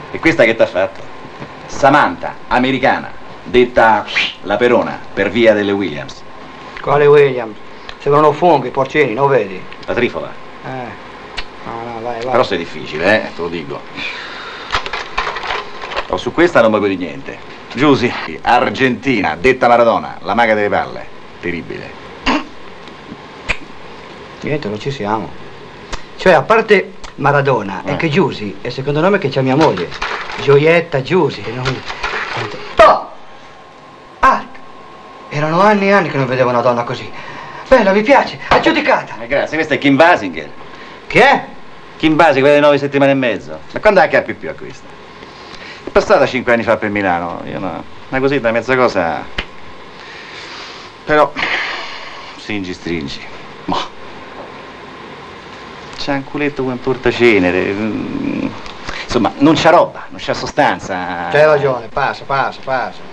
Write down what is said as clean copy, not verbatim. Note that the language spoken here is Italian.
E questa che t'ha fatto? Samantha, americana, detta la Perona, per via delle Williams. Quale Williams? Sembrano funghi, porcini, non vedi? La trifola. No, vai. Però sei difficile, te lo dico. Oh, su questa non mi di niente. Giusy, argentina, detta Maradona, la maga delle palle. Terribile. Niente, non ci siamo. Cioè, a parte Maradona, è che Giusy è il secondo nome che c'ha mia moglie. Gioietta Giusy. Oh! Ah! Erano anni e anni che non vedevo una donna così. Bella, mi piace, aggiudicata. Grazie, questa è Kim Basinger. Che è? Kim Basinger, quella di 9 settimane e mezzo. Ma quando è che ha più a questa? È passata 5 anni fa per Milano. Io no, una così da mezza cosa. Però stringi. Ma c'ha un culetto come un portacenere. Insomma, non c'ha roba, non c'ha sostanza. C'hai ragione, passa.